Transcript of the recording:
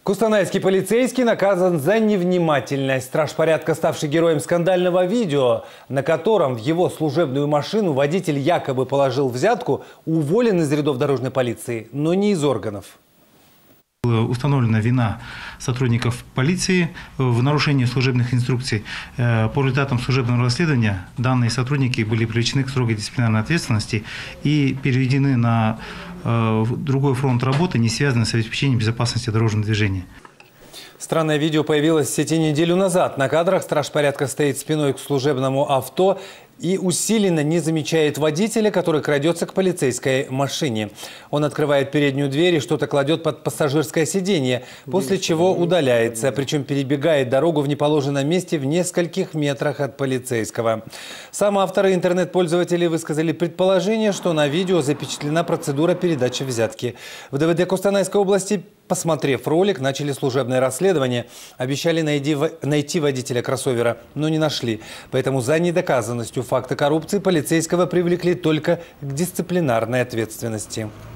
Кустанайский полицейский наказан за невнимательность. Страж порядка, ставший героем скандального видео, на котором в его служебную машину водитель якобы положил взятку, уволен из рядов дорожной полиции, но не из органов. Установлена вина сотрудников полиции в нарушении служебных инструкций. По результатам служебного расследования данные сотрудники были привлечены к строгой дисциплинарной ответственности и переведены на другой фронт работы, не связанный с обеспечением безопасности дорожного движения. Странное видео появилось в сети неделю назад. На кадрах страж порядка стоит спиной к служебному авто и усиленно не замечает водителя, который крадется к полицейской машине. Он открывает переднюю дверь и что-то кладет под пассажирское сиденье, после чего удаляется, причем перебегает дорогу в неположенном месте в нескольких метрах от полицейского. Сам автор и интернет-пользователи высказали предположение, что на видео запечатлена процедура передачи взятки. В ДВД Кустанайской области, посмотрев ролик, начали служебное расследование. Обещали найти водителя кроссовера, но не нашли. Поэтому за недоказанностью факта коррупции полицейского привлекли только к дисциплинарной ответственности.